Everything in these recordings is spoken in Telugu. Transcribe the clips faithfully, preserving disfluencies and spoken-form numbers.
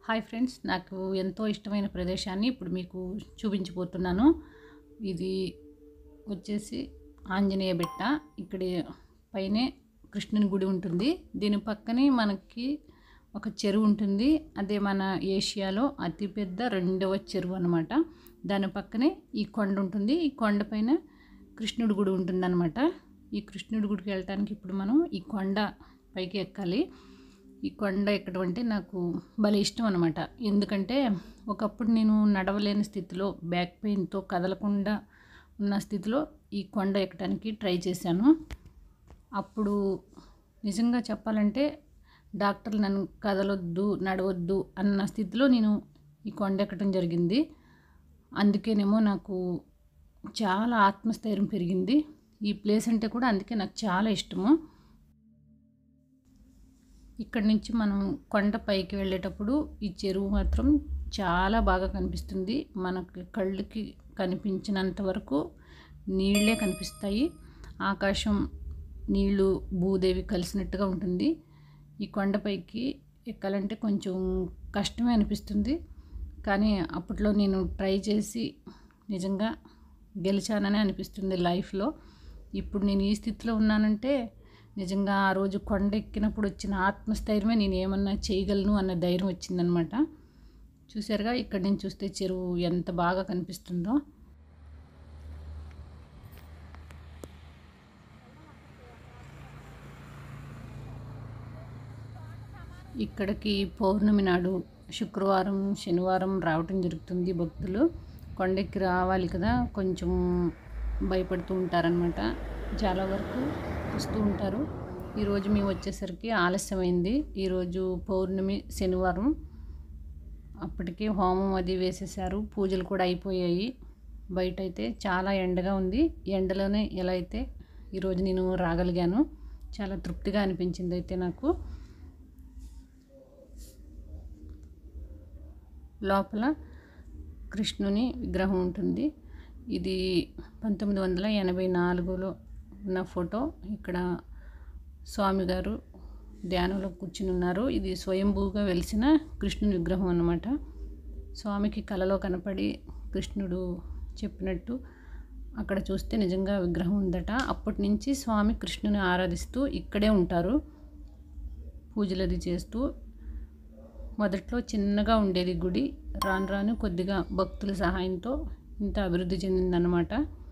హాయ్ ఫ్రెండ్స్, నాకు ఎంతో ఇష్టమైన ప్రదేశాన్ని ఇప్పుడు మీకు చూపించబోతున్నాను. ఇది వచ్చేసి ఆంజనేయ బెట్ట. ఇక్కడ పైనే కృష్ణుని గుడి ఉంటుంది. దీని పక్కనే మనకి ఒక చెరువు ఉంటుంది. అదే మన ఏషియాలో అతిపెద్ద రెండవ చెరువు అన్నమాట. దాని పక్కనే ఈ కొండ ఉంటుంది. ఈ కొండ పైన కృష్ణుడి గుడి ఉంటుందన్నమాట. ఈ కృష్ణుడి గుడికి వెళ్ళటానికి ఇప్పుడు మనం ఈ కొండ పైకి ఎక్కాలి. ఈ కొండ ఎక్కడం అంటే నాకు భలే ఇష్టం అనమాట. ఎందుకంటే ఒకప్పుడు నేను నడవలేని స్థితిలో, బ్యాక్ పెయిన్తో కదలకుండా ఉన్న స్థితిలో ఈ కొండ ఎక్కడానికి ట్రై చేశాను. అప్పుడు నిజంగా చెప్పాలంటే డాక్టర్లు నన్ను కదలొద్దు, నడవద్దు అన్న స్థితిలో నేను ఈ కొండ ఎక్కడం జరిగింది. అందుకేనేమో నాకు చాలా ఆత్మస్థైర్యం పెరిగింది. ఈ ప్లేస్ అంటే కూడా అందుకే నాకు చాలా ఇష్టము. ఇక్కడ నుంచి మనం కొండ పైకి వెళ్ళేటప్పుడు ఈ చెరువు మాత్రం చాలా బాగా కనిపిస్తుంది. మనకి కళ్ళకి కనిపించినంత వరకు నీళ్ళే కనిపిస్తాయి. ఆకాశం, నీళ్ళు, భూదేవి కలిసినట్టుగా ఉంటుంది. ఈ కొండపైకి ఎక్కాలంటే కొంచెం కష్టమే అనిపిస్తుంది. కానీ అప్పట్లో నేను ట్రై చేసి నిజంగా గెలిచానని అనిపిస్తుంది లైఫ్లో. ఇప్పుడు నేను ఈ స్థితిలో ఉన్నానంటే నిజంగా ఆ రోజు కొండ ఎక్కినప్పుడు వచ్చిన ఆత్మస్థైర్యమే నేను ఏమన్నా చేయగలను అన్న ధైర్యం వచ్చిందనమాట. చూసారుగా, ఇక్కడి నుంచి చూస్తే చెరువు ఎంత బాగా కనిపిస్తుందో. ఇక్కడికి పౌర్ణమి నాడు శుక్రవారం, శనివారం రావటం జరుగుతుంది. భక్తులు కొండెక్కి రావాలి కదా, కొంచెం భయపడుతూ ఉంటారనమాట. చాలా వరకు వస్తూ ఉంటారు. ఈరోజు మేము వచ్చేసరికి ఆలస్యమైంది. ఈరోజు పౌర్ణమి, శనివారం. అప్పటికే హోమం అది వేసేసారు, పూజలు కూడా అయిపోయాయి. బయట అయితే చాలా ఎండగా ఉంది. ఎండలోనే ఎలా అయితే ఈరోజు నేను రాగలిగాను. చాలా తృప్తిగా అనిపించింది అయితే నాకు. లోపల కృష్ణుని విగ్రహం ఉంటుంది. ఇది పంతొమ్మిది వందల ఎనభై నాలుగులో ఉన్న ఫోటో. ఇక్కడ స్వామిగారు ధ్యానంలో కూర్చుని ఉన్నారు. ఇది స్వయంభూగా వెలిసిన కృష్ణుని విగ్రహం అన్నమాట. స్వామికి కలలో కనపడి కృష్ణుడు చెప్పినట్టు అక్కడ చూస్తే నిజంగా విగ్రహం ఉందట. అప్పటి నుంచి స్వామి కృష్ణుని ఆరాధిస్తూ ఇక్కడే ఉంటారు, పూజలు అది చేస్తూ. మొదట్లో చిన్నగా ఉండేది గుడి. రాను రాను కొద్దిగా భక్తుల సహాయంతో ఇంత అభివృద్ధి చెందిందన్నమాట.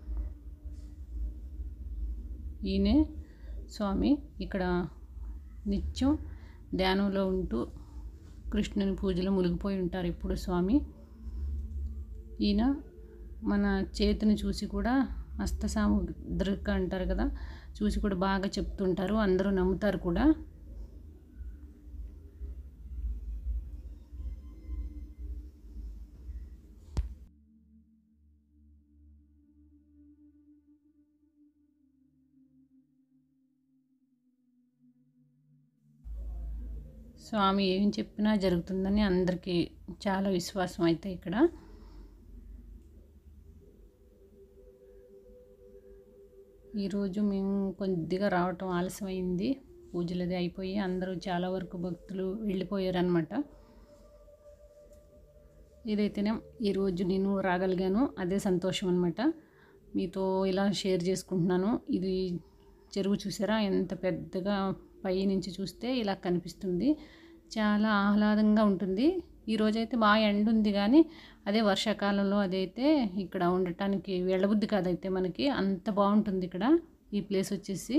ఈయనే స్వామి. ఇక్కడ నిత్యం ధ్యానంలో ఉంటూ కృష్ణుని పూజలు మునిగిపోయి ఉంటారు ఇప్పుడు స్వామి. ఈయన మన చేతిని చూసి కూడా హస్త సాముద్రిక అంటారు కదా, చూసి కూడా బాగా చెప్తుంటారు. అందరూ నమ్ముతారు కూడా. స్వామి ఏం చెప్పినా జరుగుతుందని అందరికీ చాలా విశ్వాసం అయితే ఇక్కడ. ఈరోజు మేము కొద్దిగా రావటం ఆలస్యమైంది. పూజలది అయిపోయి అందరూ చాలా వరకు భక్తులు వెళ్ళిపోయారనమాట. ఏదైతేనే ఈరోజు నేను రాగలిగాను, అదే సంతోషం అనమాట. మీతో ఇలా షేర్ చేసుకుంటున్నాను. ఇది చెరువు చూసారా, ఎంత పెద్దగా పై నుంచి చూస్తే ఇలా కనిపిస్తుంది. చాలా ఆహ్లాదంగా ఉంటుంది. ఈరోజైతే బాగా ఎండ ఉంది, కానీ అదే వర్షాకాలంలో అదైతే ఇక్కడ ఉండటానికి వెళ్ళబుద్ధి కాదైతే మనకి. అంత బాగుంటుంది ఇక్కడ ఈ ప్లేస్ వచ్చేసి.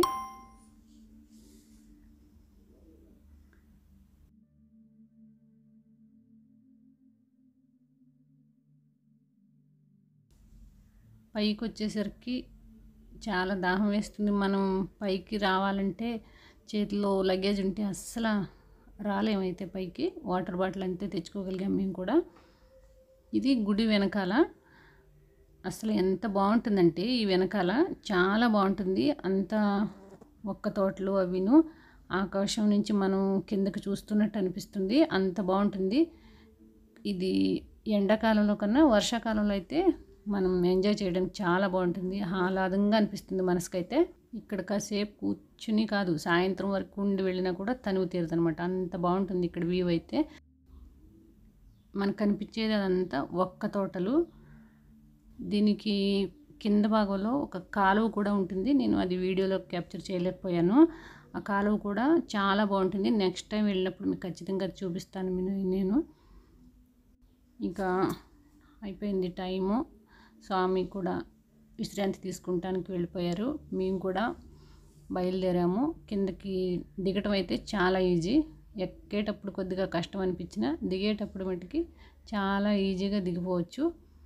పైకి వచ్చేసరికి చాలా దాహం వేస్తుంది. మనం పైకి రావాలంటే చేతిలో లగేజ్ ఉంటే అస్సలు రాలేమైతే పైకి. వాటర్ బాటిల్ అంతే తెచ్చుకోగలిగాం మేము కూడా. ఇది గుడి వెనకాల. అసలు ఎంత బాగుంటుందంటే ఈ వెనకాల చాలా బాగుంటుంది. అంత ఒక్క తోటలు అవిను, ఆకాశం నుంచి మనం కిందకి చూస్తున్నట్టు అనిపిస్తుంది. అంత బాగుంటుంది. ఇది ఎండాకాలంలో కన్నా వర్షాకాలంలో అయితే మనం ఎంజాయ్ చేయడానికి చాలా బాగుంటుంది. ఆహ్లాదంగా అనిపిస్తుంది మనసుకైతే. ఇక్కడ కాసేపు కూర్చుని కాదు, సాయంత్రం వరకు ఉండి వెళ్ళినా కూడా తనువు తీరదనమాట. అంత బాగుంటుంది ఇక్కడ వ్యూ అయితే. మనకు కనిపించేది అదంతా ఒక్క తోటలు. దీనికి కింద భాగంలో ఒక కాలువ కూడా ఉంటుంది. నేను అది వీడియోలో క్యాప్చర్ చేయలేకపోయాను. ఆ కాలువ కూడా చాలా బాగుంటుంది. నెక్స్ట్ టైం వెళ్ళినప్పుడు మీకు ఖచ్చితంగా చూపిస్తాను నేను. ఇంకా అయిపోయింది టైము. స్వామి కూడా విశ్రాంతి తీసుకుంటానికి వెళ్ళిపోయారు. మేము కూడా బయలుదేరాము. కిందకి దిగటం అయితే చాలా ఈజీ. ఎక్కేటప్పుడు కొద్దిగా కష్టం అనిపించినా దిగేటప్పుడు మటుకి చాలా ఈజీగా దిగిపోవచ్చు.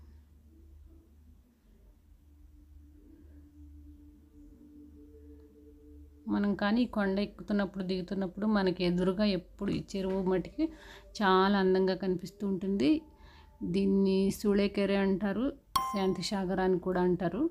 మనం కానీ కొండ ఎక్కుతున్నప్పుడు దిగుతున్నప్పుడు మనకి ఎదురుగా ఎప్పుడు ఈ చెరువు మటుకి చాలా అందంగా కనిపిస్తూ ఉంటుంది. దీన్ని సూళేకెరే అంటారు, శాంతి సాగర అని కూడా అంటారు.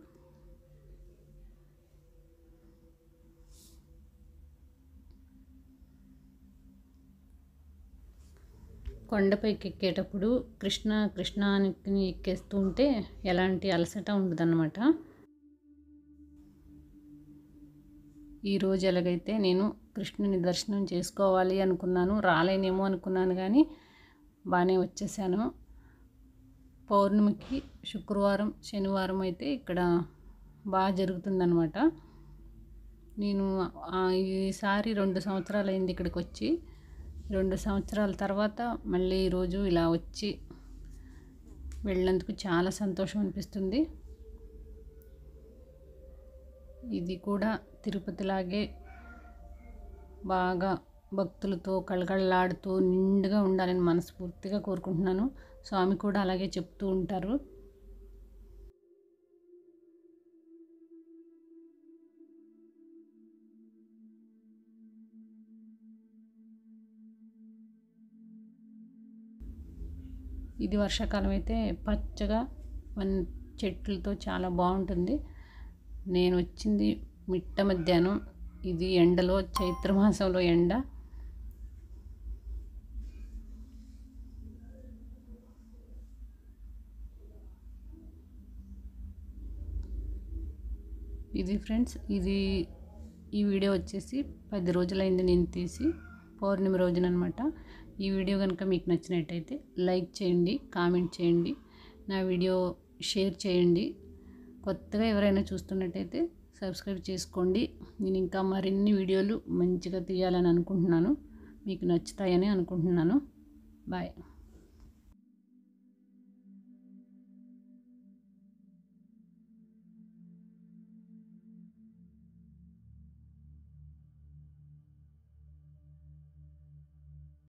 కొండపైకి ఎక్కేటప్పుడు కృష్ణ కృష్ణ అని ఎక్కేస్తూ ఉంటే ఎలాంటి అలసట ఉండదన్నమాట. ఈరోజు ఎలాగైతే నేను కృష్ణుని దర్శనం చేసుకోవాలి అనుకున్నాను, రాలేనేమో అనుకున్నాను, కానీ బాగానే వచ్చేసాను. పౌర్ణమికి శుక్రవారం శనివారం అయితే ఇక్కడ బాగా జరుగుతుందన్నమాట. నేను ఈసారి రెండు సంవత్సరాలు అయింది ఇక్కడికి వచ్చి. రెండు సంవత్సరాల తర్వాత మళ్ళీ ఈరోజు ఇలా వచ్చి వెళ్ళినందుకు చాలా సంతోషం అనిపిస్తుంది. ఇది కూడా తిరుపతిలాగే బాగా భక్తులతో కళకళలాడుతూ నిండుగా ఉండాలని మనస్ఫూర్తిగా కోరుకుంటున్నాను. స్వామి కూడా అలాగే చెప్తూ ఉంటారు. ఇది వర్షాకాలం అయితే పచ్చగా వన్ చెట్లతో చాలా బాగుంటుంది. నేను వచ్చింది మిట్ట మధ్యాహ్నం. ఇది ఎండలో, చైత్రమాసంలో ఎండ. ఇది ఫ్రెండ్స్, ఇది ఈ వీడియో వచ్చేసి పది రోజులైంది నేను తీసి, పౌర్ణమి రోజున అనమాట. ఈ వీడియో కనుక మీకు నచ్చినట్టయితే లైక్ చేయండి, కామెంట్ చేయండి, నా వీడియో షేర్ చేయండి. కొత్తగా ఎవరైనా చూస్తున్నట్టయితే సబ్స్క్రైబ్ చేసుకోండి. నేను ఇంకా మరిన్ని వీడియోలు మంచిగా తీయాలని అనుకుంటున్నాను. మీకు నచ్చుతాయని అనుకుంటున్నాను. బాయ్.